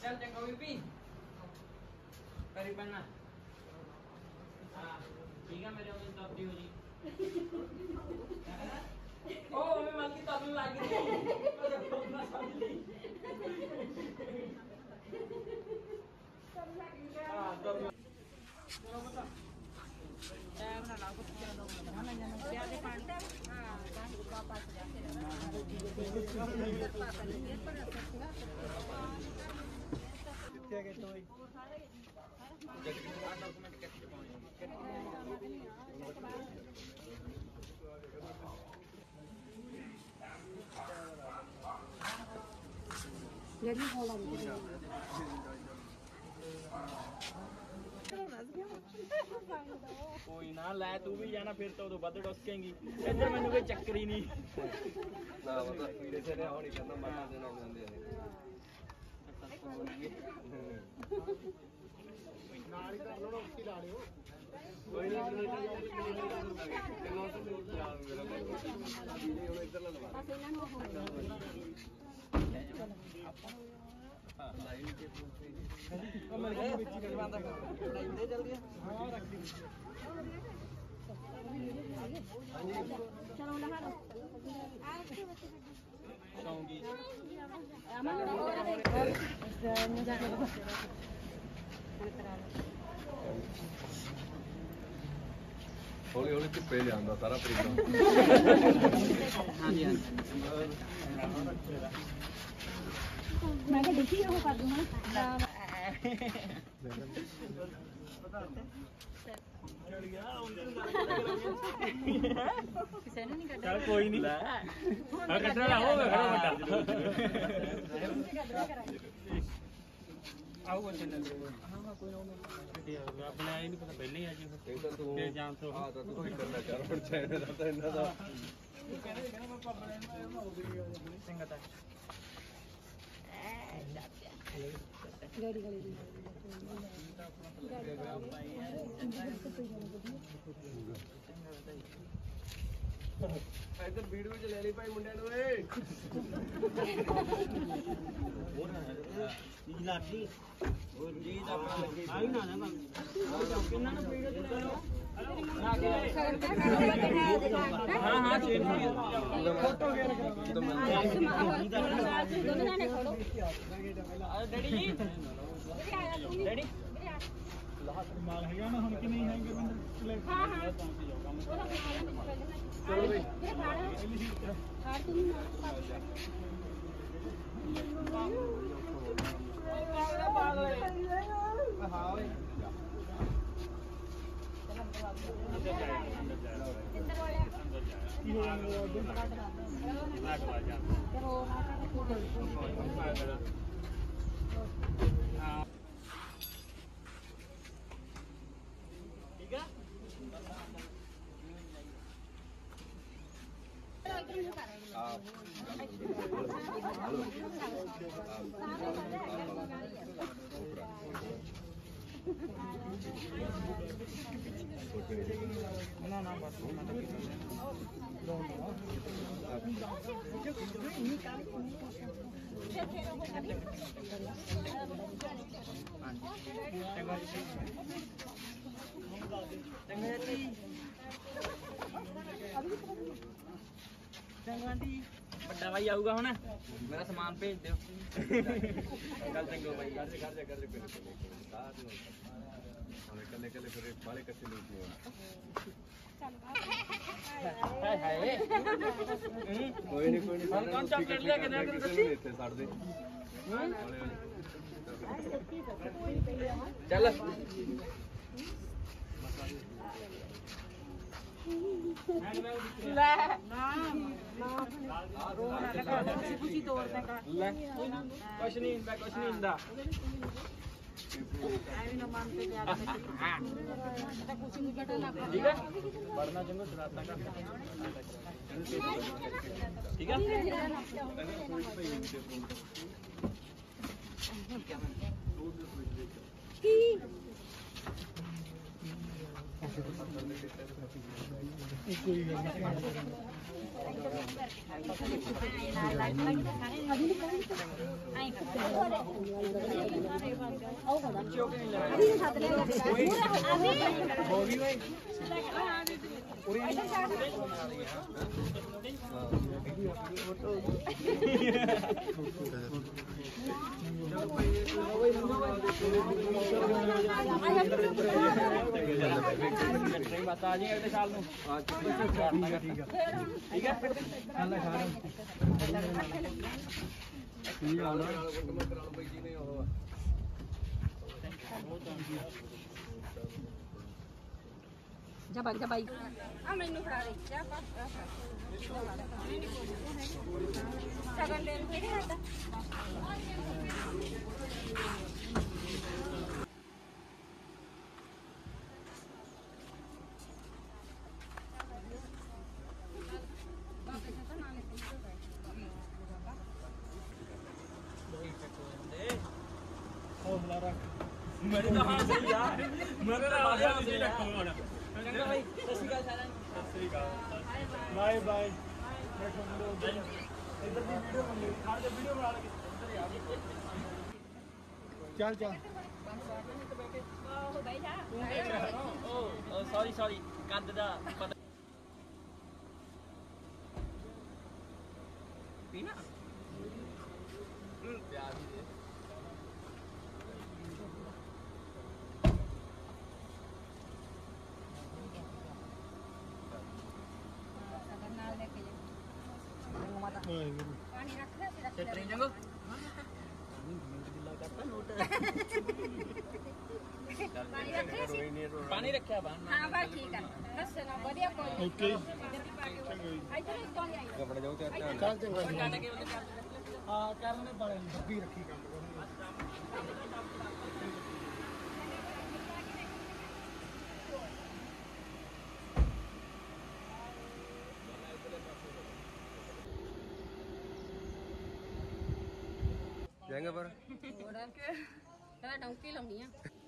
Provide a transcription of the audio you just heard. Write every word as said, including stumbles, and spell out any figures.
चल चंगा बीबी करी बनना हाँ ठीक है मेरे उम्मीद तब हो जी ओ मैं मान की तब लाग गई ना समझ ली हां तब चलो बता टाइम ना लागो चलो ना ना प्याज पानी हां पानी का पास जाके कितने के तो डॉक्यूमेंट कैसे पानी ਜਿਹੜੀ ਹੋਲਾ कोई ना लै तू भी जाना फिर तो उदों वध डुसकेंगी इधर मैनू कोई चक्कर ही नहीं ना पता पीड़े से हो नहीं करना माता देना आंदे ने ਨਾਲ ਹੀ ਕਰ ਲਓ ਨਾ ਉੱਥੇ ਲਾ ਲਿਓ कोई नहीं इधर ला ਬਸ ਇਹਨਾਂ ਨੂੰ ਹੋ लाइन के मिल गए ਵਿੱਚ ਹੀ ਬੰਦਾ ਲੜਾਈ ਦੇ ਜਲਦੀ ਹਾਂ ਰੱਖ ਦੀ ਚਲੋ ਨਹਾ ਲਓ ਸੌਂਗੀ ਅਮਾ ਨੂੰ ਜਾ ਕੇ हौली हौली धुप्पे लिया सारा प्रोग्राम हाँ जी हाँ ਮੈਂ ਕਿਹਾ ਦੇਖੀ ਉਹ ਕਰ ਦੂੰ ਹਾਂ ਕਿਸੇ ਨੇ ਨਹੀਂ ਕੱਢਿਆ ਚੱਲ ਕੋਈ ਨਹੀਂ ਆ ਕੱਢਣਾ ਨਾ ਹੋਵੇ ਖੜਾ ਵੱਡਾ ਆਊਗਾ ਚੈਨਲ ਤੇ ਹਾਂ ਕੋਈ ਨਾ ਆਪਣੇ ਆਏ ਨਹੀਂ ਪਤਾ ਪਹਿਲੇ ਹੀ ਆ ਜੀ तो तू ਫਿਰ ਜਾਣ ਤੋਂ हाँ तो तू ही करना चाह रहा चैनल दा तो इन्ना दा ਕਹਿੰਦੇ ਕਹਿੰਦਾ ਮੈਂ ਪਾਪਾ ਨੇ ਹੋ ਗਈ ਸੰਗਤ ਗੜੀ ਗੜੀ इधर वीडियो च ले ली भाई मुंडे नु ए ਲਾਠੀ ਉਹ ਜੀ ਦਾ ਆਈ ਨਾ ਨਾ ਕਿੰਨਾ ਨੂੰ ਵੀਡੀਓ ਤੇ ਲੈ ਲਓ ਹਾਂ ਹਾਂ ਚੇਂਜ ਫੋਟੋ ਗੇਰ तो मैं ਦੋਨੋਂ ਜਾਣੇ ਖੜੋ ਡੈਡੀ ਜੀ ਡੈਡੀ ਲਾਹ ਮਾਲ ਹੈਗਾ ਨਾ ਹੁਣ ਕਿ ਨਹੀਂ ਹੈਗੇ ਬੰਦੇ ਹਾਂ ਹਾਂ ਪਹੁੰਚ ਜਾਓ ਕੰਮ ਚਲੋ ਬਈ ਹਾਰ ਤੂੰ ਹਾਂ ਓਏ ਅੰਦਰ ਜਾਇਆ ਅੰਦਰ ਜਾਇਆ ਇੱਧਰ ਵਾਲਿਆ ਅੰਦਰ ਜਾਇਆ ਕੀ ਹੋਇਆ ਦਿਨ ਕੱਢ ਲਾ ਨਾ ਕਵਾ ਜਾ ਤੇ ਹੋ ਨਾ ਕਰ ਤੂੰ ਹਾਂ ਠੀਕ ਆ आप ਨਾ ਨਾ ਬਸ ਮੈਂ ਤਾਂ ਕੀ ਚੰਗਾ ਜੀ ਚੰਗਾ ਜੀ ਵੱਡਾ ਭਾਈ ਆਊਗਾ ਹੁਣ ਮੇਰਾ ਸਮਾਨ ਭੇਜ ਦਿਓ ਗੱਲ ਚੰਗੋ ਭਾਈ कर कर कर कर साथ में और कल्ले कल्ले फिर बाले कच्चे लोग नहीं ਹਾਏ ਹਾਏ कोई नहीं कोई नहीं हम कौन चॉकलेट लेके दे के किसी नहीं थे साड़ दे ਚੱਲ ਲੈ ਨਾ ਰੋਣਾ ਲਗਾ ਤੁਸੀਂ ਖੁਸ਼ੀ ਤੋੜ ਦੇਗਾ ਲੈ ਕੁਛ ਨਹੀਂ ਹੁੰਦਾ ਕੁਛ ਨਹੀਂ ਹੁੰਦਾ ਐਵੇਂ ਨਾ ਮਨ ਤੇ ਜਾ ਕੇ ਤਾਂ ਕੁਛ ਨਹੀਂ ਘਟਾ ਨਾ ਠੀਕ ਹੈ ਪੜਨਾ ਚੰਗਾ ਚਲਾਤਾ ਕਰ ਠੀਕ ਹੈ ਕੀ ਬਸ ਆ ਜਾਏਗਾ ਅਗਲੇ ਸਾਲ ਨੂੰ ਠੀਕ ਆ ਠੀਕ ਆ ਚੱਲ ਖਾ ਰਹੇ ਕੀ ਹਾਲ ਹੈ ਬਈ ਜੀ ਨੇ ਉਹ ਜਾ ਬਾਈ ਜਾ ਬਾਈ ਆ ਮੈਨੂੰ ਫੜਾ ਦੇ ਜਾ ਪਾ ਸਗਨ ਦੇ ਮੇਰੇ ਹੱਥ ਮੇਰੇ ਤਾਂ ਹਾਂ ਸਹੀ ਆ ਮੇਰੇ ਤਾਂ ਹਾਂ ਸਹੀ ਰੱਖੋ ਹੁਣ ਚੰਗਾ ਬਾਈ ਸਤਿ ਸ਼੍ਰੀ ਅਕਾਲ ਸਾਰਿਆਂ ਨੂੰ ਸਤਿ ਸ੍ਰੀ ਅਕਾਲ ਬਾਏ ਬਾਏ ਮੈਂ ਤੁਹਾਨੂੰ ਇੱਧਰ ਦੀ ਵੀਡੀਓ ਬਣ ਲਈ ਖਾਣ ਦੇ ਵੀਡੀਓ ਬਣਾ ਲਗੇ ਇੱਧਰ ਯਾਰ ਚੱਲ ਚੱਲ ਉਹ ਬਾਈ ਜਾ ਉਹ ਸੌਰੀ ਸੌਰੀ ਕੰਦ ਦਾ ਪਤਾ ਪੀਣਾ ਪਿਆਰ ਵੀ ਦੇ ਨਾਲ ਲੈ ਕੇ ਜਾ ਪਾਣੀ ਰੱਖ ਲੈ ਫਿਰ ਤੇ ਟ੍ਰੇਨ ਜੰਗੋ ਪਾਣੀ ਰੱਖ ਲੈ ਕੋਈ ਨਹੀਂ ਰੋ ਪਾਣੀ ਰੱਖਿਆ ਬਾਹਰ ਹਾਂ ਬਸ ਠੀਕ ਆ ਬਸ ਨਾ ਵਧੀਆ ਕੋਈ ਓਕੇ ਇੱਧਰ ਇਸ ਤੋਂ ਆਈ ਕੱਪੜੇ ਜਾਓ ਤੇ ਧਿਆਨ ਚੱਲ ਚੰਗਾ ਕੱਟ ਕੇ ਉਹਨੇ ਕਰ ਹਾਂ ਕਰਨੇ ਪਾਲੇ ਡੱਬੀ ਰੱਖੀ ਕੰਮ ਜਾਏਗਾ ਪਰ ਹੋਰ ਤਾਂ ਡੌਂਕੀ ਲਾਉਣੀ ਆ